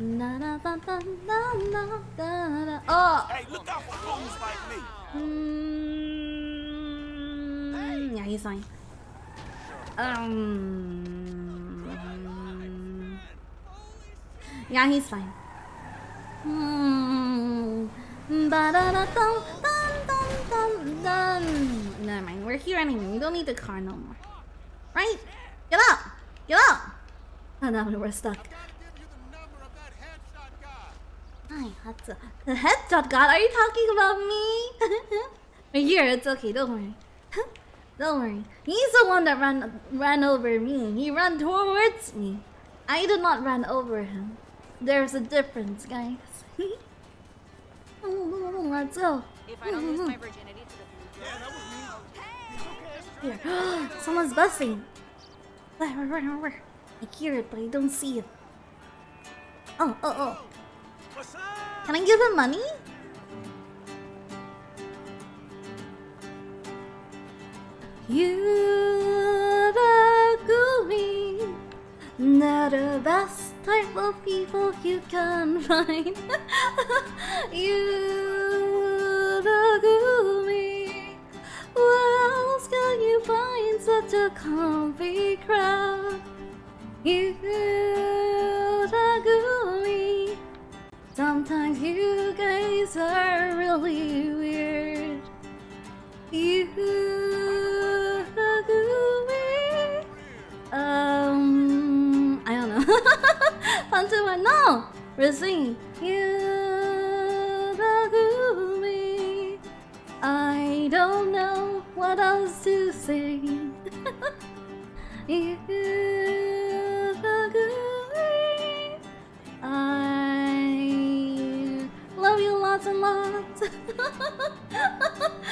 Oh! Hey, look out for fools like me! Yeah, he's fine. Yeah, he's fine. Never mind, we're here anyway. We don't need the car no more. Right? Get up! Get up! Oh no, we're stuck. Hi, the headshot god? Are you talking about me? We're here, it's okay, don't worry. Don't worry. He's the one that ran over me. He ran towards me. I did not run over him. There's a difference, guys. Let's go. If I don't lose my virginity to the Here. Someone's bussing. Where? I hear it, but I don't see it. Oh. Can I give him money? Yuragumi, they're the best type of people you can find. Yuragumi, where else can you find such a comfy crowd? Yuragumi, sometimes you guys are really weird. Yuragumi, I don't know. Pantuma, no! We're singing. Yuragumi, I don't know what else to sing. Yuragumi, I love you lots and lots.